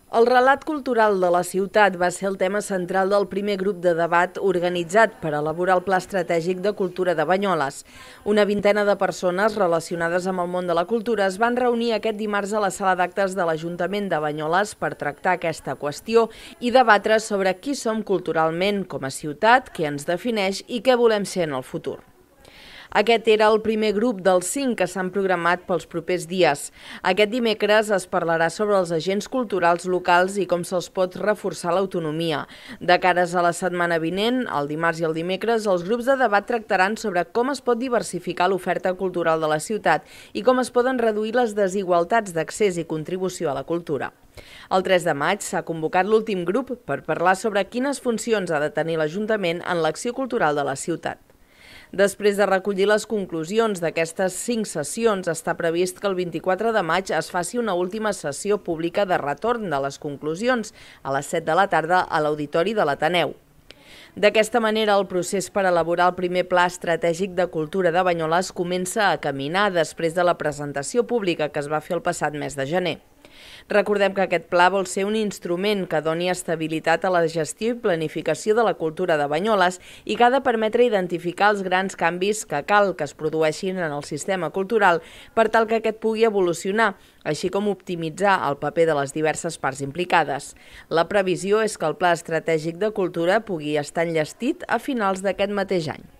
El relat cultural de la ciutat va ser el tema central del primer grup de debat organitzat per elaborar el Pla Estratègic de Cultura de Banyoles. Una vintena de persones relacionades amb el món de la cultura es van reunir aquest dimarts a la sala d'actes de l'Ajuntament de Banyoles per tractar aquesta qüestió i debatre sobre qui som culturalment com a ciutat, què ens defineix i què volem ser en el futur. Aquest era el primer grup dels 5 que s'han programat pels propers dies. Aquest dimecres es parlarà sobre els agents culturals locals i com se'ls pot reforçar l'autonomia. De cares a la setmana vinent, el dimarts i el dimecres, els grups de debat tractaran sobre com es pot diversificar l'oferta cultural de la ciutat i com es poden reduir les desigualtats d'accés i contribució a la cultura. El 3 de maig s'ha convocat l'últim grup per parlar sobre quines funcions ha de tenir l'Ajuntament en l'acció cultural de la ciutat. Després de recollir les conclusions d'aquestes 5 sessions, està previst que el 24 de maig es faci una última sessió pública de retorn de les conclusions a les 7 de la tarda a l'Auditori de l'Ateneu. D'aquesta manera, el procés per elaborar el primer Pla Estratègic de Cultura de Banyoles comença a caminar després de la presentació pública que es va fer el passat mes de gener. Recordem que aquest pla vol ser un instrument que doni estabilitat a la gestió i planificació de la cultura de Banyoles i que ha de permetre identificar els grans canvis que cal que es produeixin en el sistema cultural per tal que aquest pugui evolucionar, així com optimitzar el paper de les diverses parts implicades. La previsió és que el Pla Estratègic de Cultura pugui estar enllestit a finals d'aquest mateix any.